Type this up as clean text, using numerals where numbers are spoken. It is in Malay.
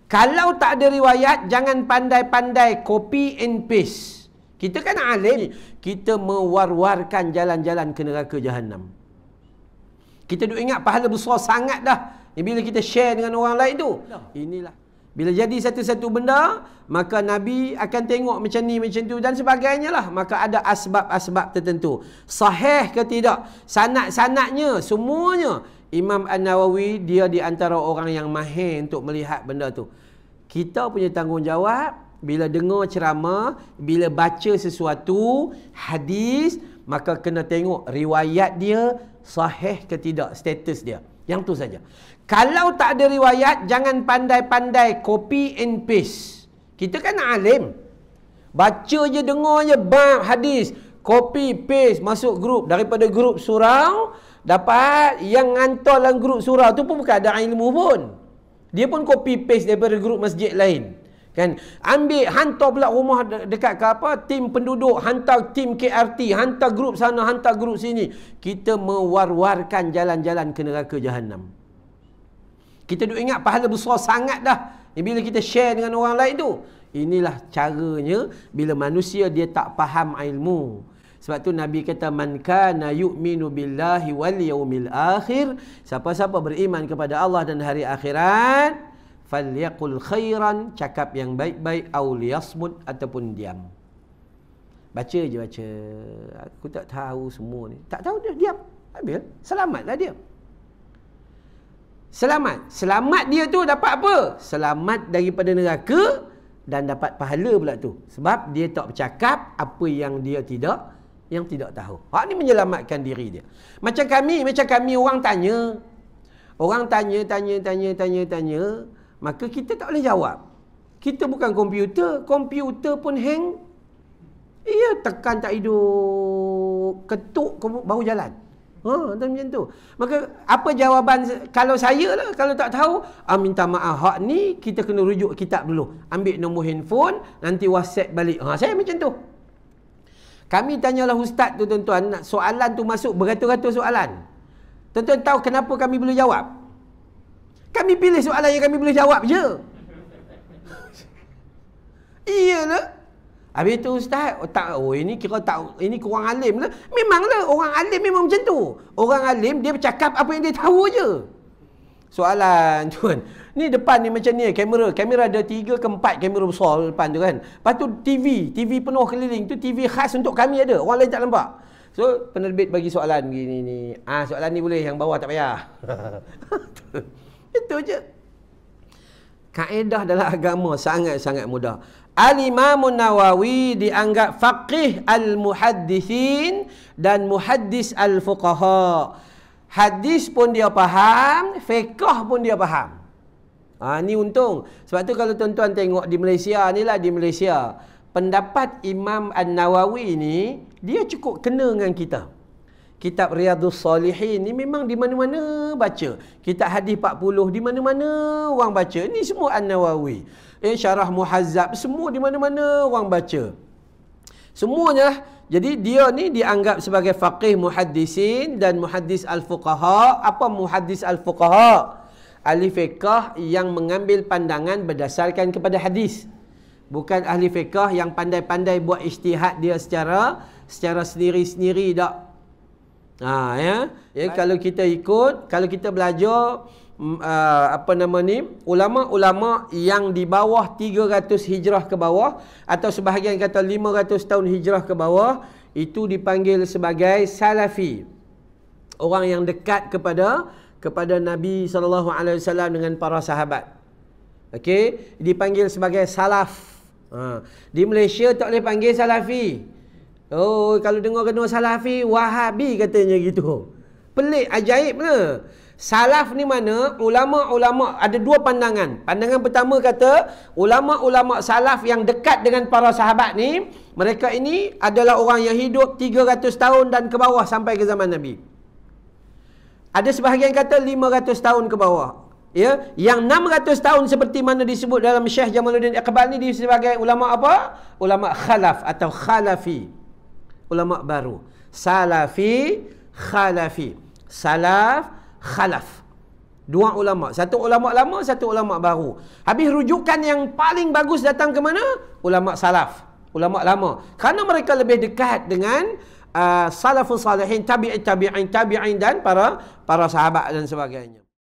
Kalau tak ada riwayat, jangan pandai-pandai copy and paste. Kita kan alim, kita mewar-warkan jalan-jalan ke neraka jahanam. Kita duk ingat pahala besar sangat dah bila kita share dengan orang lain tu. Inilah. Bila jadi satu-satu benda, maka Nabi akan tengok macam ni, macam tu dan sebagainya lah. Maka ada asbab-asbab tertentu. Sahih ke tidak? Sanad-sanadnya, semuanya. Imam An-Nawawi, dia di antara orang yang mahir untuk melihat benda tu. Kita punya tanggungjawab, bila dengar ceramah, bila baca sesuatu, hadis, maka kena tengok riwayat dia, sahih ke tidak, status dia. Yang tu saja. Kalau tak ada riwayat, jangan pandai-pandai copy and paste. Kita kan alim. Baca je, dengar je bab hadis, copy paste masuk grup. Daripada grup surau, dapat yang hantar dalam grup surau tu pun bukan ada ilmu pun. Dia pun copy paste daripada grup masjid lain. Kan? Ambil, hantar pula rumah dekat ke apa, tim penduduk, hantar tim KRT, hantar grup sana, hantar grup sini. Kita mewar-warkan jalan-jalan ke neraka jahanam. Kita duk ingat pahala besar sangat dah bila kita share dengan orang lain tu. Inilah caranya bila manusia dia tak faham ilmu. Sebab tu Nabi kata, man kana yu'minu billahi wal yaumil akhir, siapa-siapa beriman kepada Allah dan hari akhirat, falyaqul khairan, cakap yang baik-baik, aw liyasmut, ataupun diam. Baca je baca. Aku tak tahu semua ni. Tak tahu dia diam. Habis, selamatlah dia. Selamat. Selamat dia tu dapat apa? Selamat daripada neraka dan dapat pahala pula tu. Sebab dia tak bercakap apa yang dia tidak tahu. Hak ni menyelamatkan diri dia. Macam kami orang tanya. Orang tanya, maka kita tak boleh jawab. Kita bukan komputer. Komputer pun hang. Ia tekan tak hidup. Ketuk baru jalan. Macam tu. Maka apa jawapan kalau saya lah, kalau tak tahu, minta maaf, hak ni kita kena rujuk kitab dulu. Ambil nombor handphone, nanti WhatsApp balik. Saya macam tu. Kami tanyalah ustaz tu tuan-tuan, soalan tu masuk beratus-ratus soalan. Tuan-tuan tahu kenapa kami boleh jawab? Kami pilih soalan yang kami boleh jawab je. Iyalah. Habis tu ustaz, ini kira tak, ini kurang alim lah. Memanglah orang alim memang macam tu. Orang alim dia bercakap apa yang dia tahu je. Soalan tuan, ni depan ni macam ni, kamera ada 3 ke 4 kamera besar depan tu kan. Lepas tu TV penuh keliling tu, TV khas untuk kami ada, orang lain tak nampak. So penerbit bagi soalan gini ni. Soalan ni boleh, yang bawah tak payah. Itu je. Kaedah dalam agama sangat-sangat mudah. Al-Imam Nawawi dianggap faqih al-muhaddithin dan muhaddis al-fuqaha. Hadis pun dia faham, fiqh pun dia faham. Ni untung. Sebab tu kalau tuan-tuan tengok di Malaysia ni lah, di Malaysia, pendapat Imam An-Nawawi ni, dia cukup kena dengan kita. Kitab Riyadhus Salihin ni memang di mana-mana baca. Kitab Hadis 40 di mana-mana orang baca. Ni semua An-Nawawi. Syarah Muhazzab semua di mana-mana orang baca. Semuanya. Jadi dia ni dianggap sebagai faqih muhaddisin dan muhaddis al-fuqaha. Apa muhaddis al-fuqaha? Ahli fiqh yang mengambil pandangan berdasarkan kepada hadis. Bukan ahli fiqh yang pandai-pandai buat ijtihad dia secara sendiri-sendiri tak. Kalau kita ikut, kalau kita belajar ulama-ulama yang di bawah 300 hijrah ke bawah, atau sebahagian kata 500 tahun hijrah ke bawah, itu dipanggil sebagai salafi. Orang yang dekat kepada Nabi SAW dengan para sahabat. Okey, dipanggil sebagai salaf. Di Malaysia tak boleh panggil salafi. Kalau dengar salafi, Wahabi katanya gitu. Pelik, ajaib ke? Salaf ni mana? Ulama-ulama ada 2 pandangan. Pandangan pertama kata, ulama-ulama salaf yang dekat dengan para sahabat ni, mereka ini adalah orang yang hidup 300 tahun dan ke bawah sampai ke zaman Nabi. Ada sebahagian kata 500 tahun ke bawah. Ya, yang 600 tahun seperti mana disebut dalam Syekh Jamaluddin Iqbal ni sebagai ulama apa? Ulama khalaf atau khalafi. Ulama baru. Salafi, khalafi. Salaf, khalaf. Dua ulama. Satu ulama lama, satu ulama baru. Habis rujukan yang paling bagus datang ke mana? Ulama salaf. Ulama lama. Kerana mereka lebih dekat dengan salafus salihin, tabi'in dan para sahabat dan sebagainya.